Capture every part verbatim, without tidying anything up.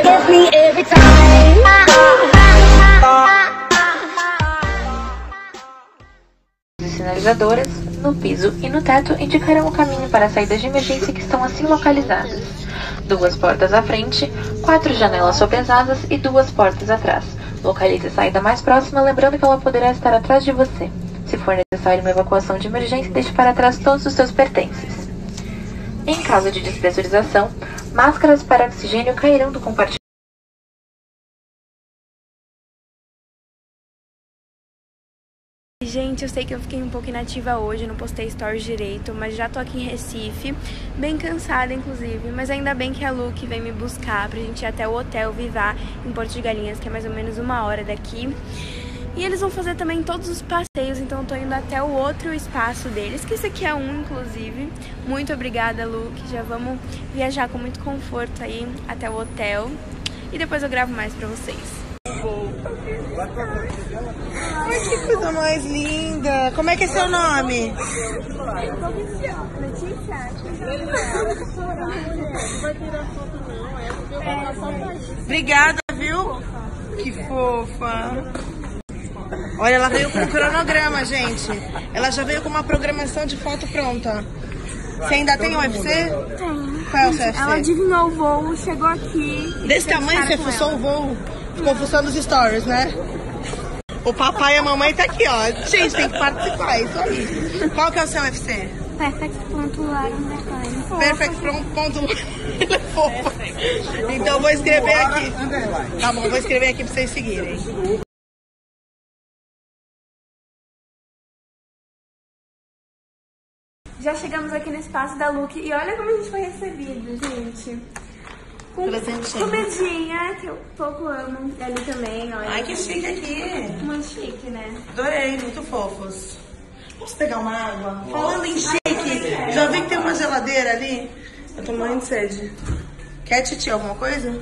gets me every time. As sinalizadoras no piso e no teto indicarão o caminho para as saídas de emergência que estão assim localizadas. Duas portas à frente, quatro janelas sob as asas e duas portas atrás. Localize a saída mais próxima, lembrando que ela poderá estar atrás de você. Se for necessário uma evacuação de emergência, deixe para trás todos os seus pertences. Em caso de despressurização, máscaras para oxigênio cairão do compartimento. Gente, eu sei que eu fiquei um pouco inativa hoje, não postei stories direito, mas já tô aqui em Recife, bem cansada inclusive, mas ainda bem que a Luke vem me buscar pra gente ir até o Hotel Vivá em Porto de Galinhas, que é mais ou menos uma hora daqui. E eles vão fazer também todos os passeios, então eu tô indo até o outro espaço deles, que esse aqui é um, inclusive. Muito obrigada, Luke, já vamos viajar com muito conforto aí até o hotel. E depois eu gravo mais pra vocês. Ai, que coisa mais linda! Como é que é seu nome? Obrigada, viu? Que fofa! Olha, ela veio com um cronograma, gente. Ela já veio com uma programação de foto pronta. Você ainda tem o U F C? Tem. Qual é o seu U F C? Ela adivinhou o voo, chegou aqui. Desse tamanho você fuçou o voo? Ficou fuçando os stories, né? O papai e a mamãe tá aqui, ó. Gente, tem que participar, é isso aí. Qual que é o seu U F C? Perfect ponto lar underline. Perfect ponto Ele é fofa. Então vou escrever aqui. Tá bom, vou escrever aqui pra vocês seguirem. Já chegamos aqui no espaço da Luke e olha como a gente foi recebido, gente. Com comidinha, que eu pouco amo ali também, olha. Ai, que chique aqui. Muito chique, né? Adorei, muito fofos. Vamos pegar uma água? Falando em chique, já vi que tem uma geladeira ali? Eu tô morrendo de sede. Quer titia alguma coisa?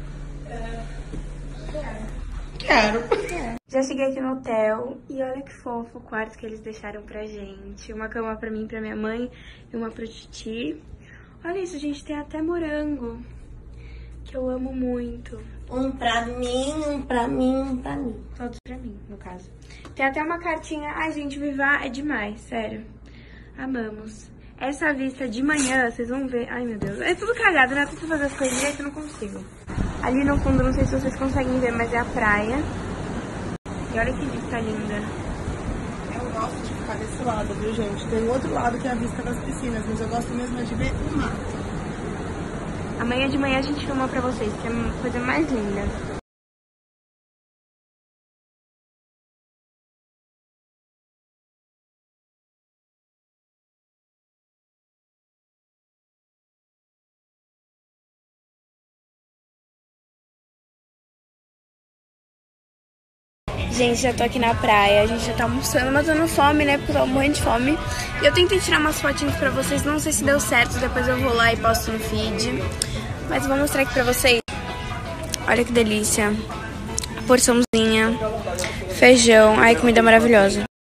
Quero. Já cheguei aqui no hotel e olha que fofo o quarto que eles deixaram pra gente. Uma cama pra mim e pra minha mãe e uma pro Titi. Olha isso, gente, tem até morango, que eu amo muito. Um pra mim, um pra mim, um pra mim. Todos pra mim, no caso. Tem até uma cartinha. Ai, gente, Vivá é demais, sério. Amamos. Essa vista de manhã, vocês vão ver. Ai, meu Deus. É tudo cagado, né? Eu tento fazer as coisas direito, eu não consigo. Ali no fundo, não sei se vocês conseguem ver, mas é a praia. E olha que vista linda. Eu gosto de ficar desse lado, viu, gente? Tem outro lado que é a vista das piscinas, mas eu gosto mesmo de ver o mar. Amanhã de manhã a gente filma pra vocês, que é a coisa mais linda. Gente, já tô aqui na praia, a gente já tá almoçando, mas eu tô fome, né, porque eu tô morrendo de fome. E eu tentei tirar umas fotinhas pra vocês, não sei se deu certo, depois eu vou lá e posto no feed. Mas eu vou mostrar aqui pra vocês. Olha que delícia. A porçãozinha, feijão, ai, comida maravilhosa.